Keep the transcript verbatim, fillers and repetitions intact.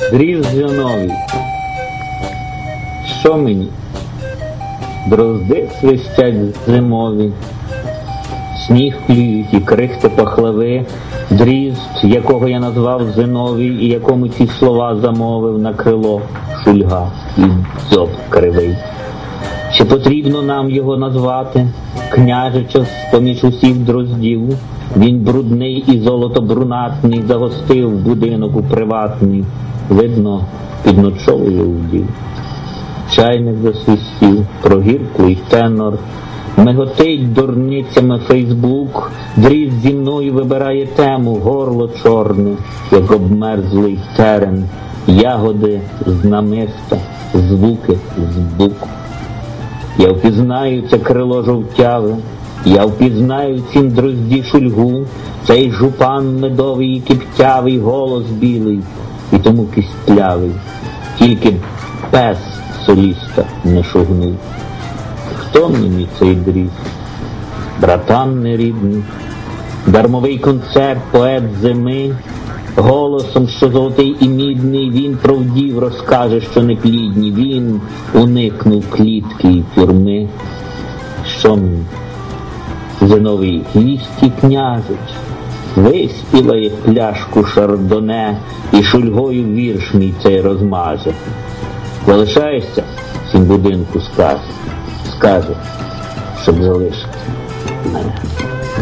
Дріз зиновій, що мені? Дрозди свистять зимові, сніг клюють і крихти пахлави, дрізд, якого я назвав Зиновій, і якому ці слова замовив на крило Шульга і дзьоб кривий. Чи потрібно нам його назвати? Княжича з-поміж усіх дроздів, він брудний і золото-брунатний, загостив будинок у приватний, видно, під ночовою удів. Чайник засвистів, прогірклий тенор, миготить дурницями Фейсбук, дріз зі мною вибирає тему, горло чорне, як обмерзлий терен, ягоди з намиста, звуки з буку. Я впізнаю це крило жовтяве, я впізнаю цім дрозді Шульгу, цей жупан медовий і киптявий, голос білий і тому кістлявий, тільки пес соліста не шугнув. Хто мені цей дріз? Братан нерідний, дармовий концерт, поет зими, голосом, що золотий і мідний, він про вдів розкаже, що не плідні, він уникнув клітки і тюрми. Що мені? Зиновій вісті княжич, виспіває пляшку шардоне і Шульгою вірш мій цей розмаже. Залишаєшся в цім будинку, скаже, скаже, щоб залишити мене.